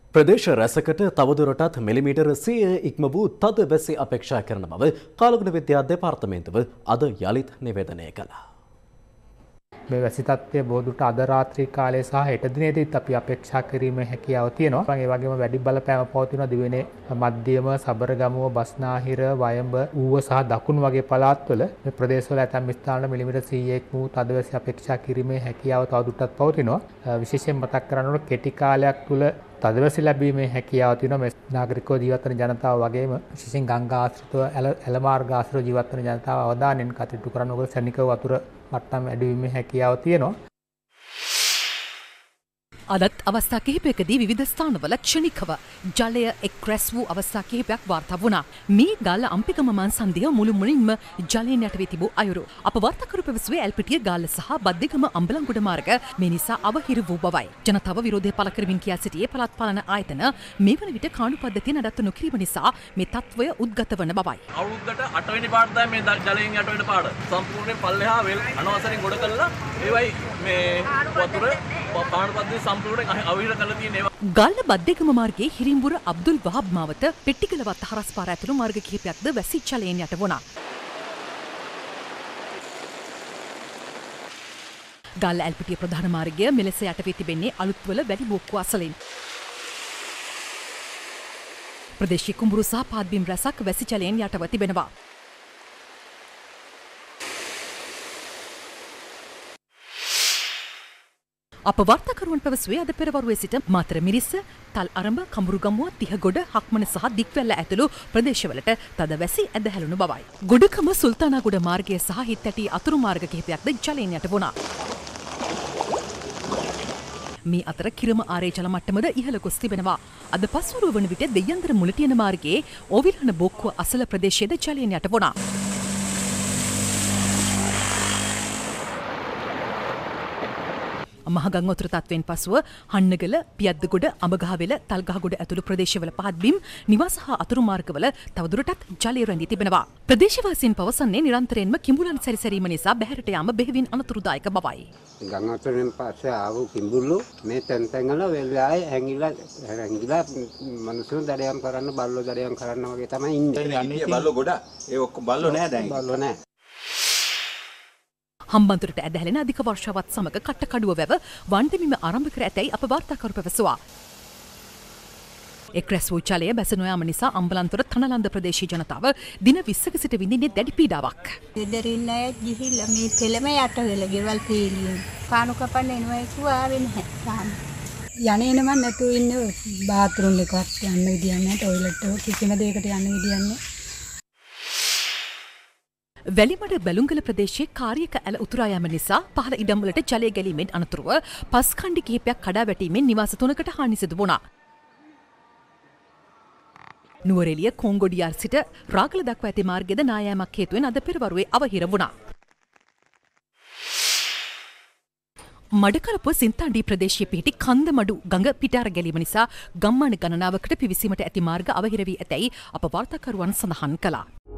ප්‍රදේශ රැසකට තවදුරටත් මිලිමීටර 100 ඉක්ම වූ තද වැසි අපේක්ෂා කරන බව කාලගුණ විද්‍යා දෙපාර්තමේන්තුව අද යළිත් නිවේදනය කළා. මේ වැසි තත්ත්වය බොදුට අද රාත්‍රී කාලයේ සහ හෙට දිනේදීත් අපි අපේක්ෂා කිරීමේ හැකියාව තියෙනවා. ඒ වගේම වැඩි බලපෑම පවතිනවා දිවයිනේ මධ්‍යම සබරගමුව බස්නාහිර වයඹ ඌව සහ දකුණු වගේ පළාත්වල මේ ප්‍රදේශවල ඇතැම් ස්ථානවල මිලිමීටර් 100ක් වූ තද වැසි අපේක්ෂා කිරීමේ හැකියාව තවදුරටත් පවතිනවා. විශේෂයෙන් මතක් කරනකොට කෙටි කාලයක් තුල තදවැසි ලැබීමේ හැකියාව තියෙනවා මේ නාගරිකව ජීවත් වන ජනතාව වගේම විශේෂයෙන් ගංගා ආශ්‍රිතව ඇල මාර්ග ආශ්‍රිතව ජීවත් වන ජනතාව අවධානයෙන් කටයුතු කරන්න ඕගොල්ලෝ සැනිකව වතුර මට්ටම් වැඩිවීමේ හැකියාව තියෙනවා. අදත් අවස්ථා කිහිපයකදී විවිධ ස්ථානවල ක්ෂණිකව ජලය එක් රැස් වූ අවස්ථා කිහිපයක් වාර්තා වුණා. මේ ගාල්ල අම්පිකම මන්සන්දිය මුළු මුලින්ම ජලයෙන් යට වී තිබූ අයුරු. අප වාර්තාකරු පැවසුවේ ඇල්පිටිය ගාල්ල සහ බද්දිගම අම්බලන්ගොඩ මාර්ග මේ නිසා අවහිර වූ බවයි. ජනතාව විරෝධය පළ කරමින් කියා සිටියේ පළාත් පාලන ආයතන මේ වන විට කාණු පද්ධතිය නඩත්තු නොකිරීම නිසා මේ තත්ත්වය උද්ගත වන බවයි. අවුරුද්දට 8 වෙනි පාඩ තමයි මේ ජලයෙන් යට වෙන පාඩ. සම්පූර්ණයෙන් පල්ලෙහා වෙල් අනවසරින් ගොඩ කළා. ඒවයි මේ වතුර කාණු පද්ධතිය සම්පූර්ණයෙන් අවහිර කරලා තියෙන ඒවා. ගාල්ල බද්දේගම මාර්ගයේ හිරිම්බුර අබ්දුල් වහබ් මාවත පෙට්ටිගලවත් හරස් පාර ඇතුළු මාර්ග කිහිපයක්ද වැසි ජලයෙන් යට වුණා. ගාල්ල ඇල්පිටිය ප්‍රධාන මාර්ගය මෙලෙස යට වී තිබෙන්නේ අලුත්වල වැඩි බෝක්කුව අසලින්. ප්‍රදේශීය කුඹුරු සහ පාත්බිම් රැසක් වැසි ජලයෙන් යටව තිබෙනවා. අප වාර්තාකරුවන් පැවසුවේ අද පෙරවරුවේ සිට මාතර මිරිස්ස, තල් අරඹ, කඹුරුගමුව, තිහගොඩ, හක්මන සහ දික්වැල්ල ඇතුළු ප්‍රදේශවලට තද වැසි ඇද හැලුණු බවයි. ගොඩකම සුල්තානාගොඩ මාර්ගය සහ හිත්තැටි අතුරු මාර්ග කිහිපයක්ද ජලයෙන් යට වුණා. මේ අතර කිරම ආරේ ජල මට්ටමද ඉහළ ගොස් තිබෙනවා. අද පස්වරුව වන විට දෙයන්දර මුලටියන මාර්ගයේ ඕවිලහන බොක්කුව අසල ප්‍රදේශයේද ජලයෙන් යට වුණා. මහගං වතුර තත්වයෙන් පසුව හන්නගල, පියද්දගොඩ, අඹගහවෙල, තල්ගහගොඩ ඇතුළු ප්‍රදේශවල පහත්බිම්, නිවාස හා අතුරු මාර්ගවල තවදුරටත් ජලය රැඳී තිබෙනවා. ප්‍රදේශවාසීන් පවසන්නේ නිරන්තරයෙන්ම කිඹුලන් සැරිසැරීම නිසා බැහැරට යාම බෙහෙවින් අනතුරුදායක බවයි. ගං වතුරෙන් පස්සේ ආව කිඹුල්ලු මේ තැන් තැන්වල වෙලාවේ හැංගිලා මිනිස්සුන් දඩයම් කරන්න, බල්ලෝ දඩයම් කරන්න වගේ තමයි ඉන්නේ. යන්නේ බල්ලෝ ගොඩ. ඒ ඔක්කොම බල්ලෝ නෑ දැන්. බල්ලෝ නෑ. හම්බන්තොටට ඇදහැලෙන අධික වර්ෂාවත් සමග කට්ටකඩුව වැව වන්දමිම ආරම්භ කර ඇතැයි අප වාර්තාකරු පැවසුවා. එක් රැස් වූ ජලය බැස නොයාම නිසා අම්බලන්තොට තනලන්ද ප්‍රදේශීය ජනතාව දින 20ක සිට විඳින්නේ දැඩි පීඩාවක්. ගෙදරින් අය ගිහිල්ලා මේ පෙළම යට වෙලා ගෙවල් පීලියෙන් කාණු කපන්න එනවා කිව්වා ආවේ නැහැ. යන්නේ නම නැතුව ඉන්නේ බාත් รู ම් එකක් යන්න විදියක් නැහැ, ටොයිලට් එක කිසිම දෙයකට යන්න විදියක් නැහැ. වැලිමඩ බැලුම්ගල ප්‍රදේශයේ කාර්යක ඇල උතුරා යාම නිසා පහළ ඉඩම්වලට ජලය ගැලීමෙන් අනතුරුව පස් ඛණ්ඩ කිහිපයක් කඩා වැටීමෙන් නිවාස 3කට හානි සිදු වුණා. නුවරඑළිය කොංගොඩියාර සිට රාගල දක්වා ඇති මාර්ගයේද නායෑමක් හේතුවෙන් අද පෙරවරුවේ අවහිර වුණා. මඩකලපුව සින්තාණ්ඩී ප්‍රදේශයේ පිහිටි කන්දමඩු ගඟ පිටාර ගැලීම නිසා ගම්මාන ගණනාවකට පිවිසීමට ඇති මාර්ග අවහිර වී ඇතැයි අප වාර්තාකරුවන් සඳහන් කළා.